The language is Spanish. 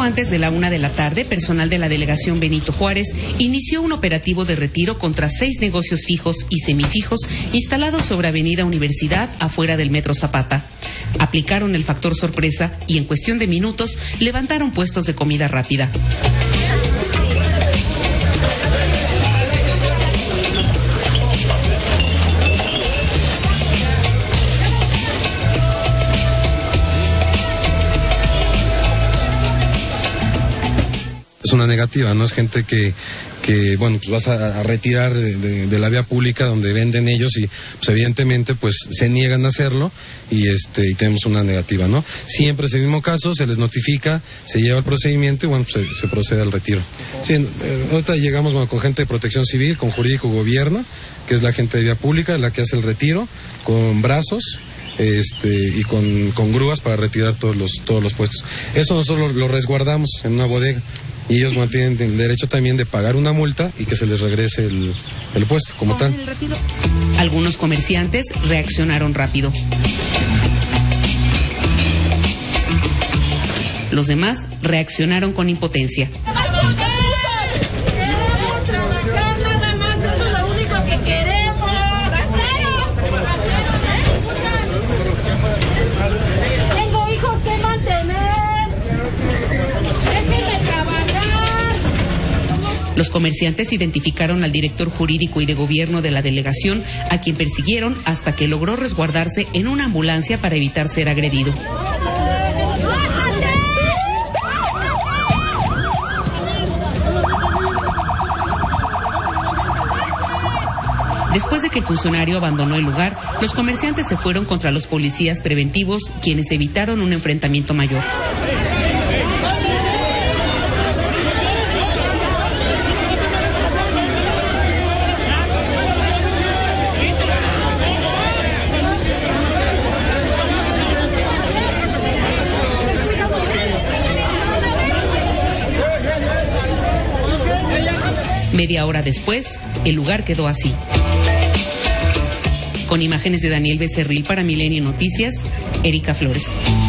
antes de la 1 de la tarde, personal de la delegación Benito Juárez inició un operativo de retiro contra 6 negocios fijos y semifijos instalados sobre Avenida Universidad, afuera del Metro Zapata. Aplicaron el factor sorpresa y en cuestión de minutos levantaron puestos de comida rápida. Es una negativa, ¿no? Es gente que bueno, pues vas a retirar de la vía pública donde venden ellos y pues evidentemente pues se niegan a hacerlo y tenemos una negativa, ¿no? Siempre es el mismo caso, se les notifica, se lleva el procedimiento y bueno, pues se procede al retiro. Sí, ahorita llegamos con gente de Protección Civil, con Jurídico Gobierno, que es la gente de vía pública, la que hace el retiro, con brazos y con grúas para retirar todos los puestos. Eso nosotros lo resguardamos en una bodega. Y ellos tienen el derecho también de pagar una multa y que se les regrese el puesto como tal. Algunos comerciantes reaccionaron rápido. Los demás reaccionaron con impotencia. Los comerciantes identificaron al director jurídico y de gobierno de la delegación, a quien persiguieron hasta que logró resguardarse en una ambulancia para evitar ser agredido. Después de que el funcionario abandonó el lugar, los comerciantes se fueron contra los policías preventivos, quienes evitaron un enfrentamiento mayor. Media hora después, el lugar quedó así. Con imágenes de Daniel Becerril para Milenio Noticias, Erika Flores.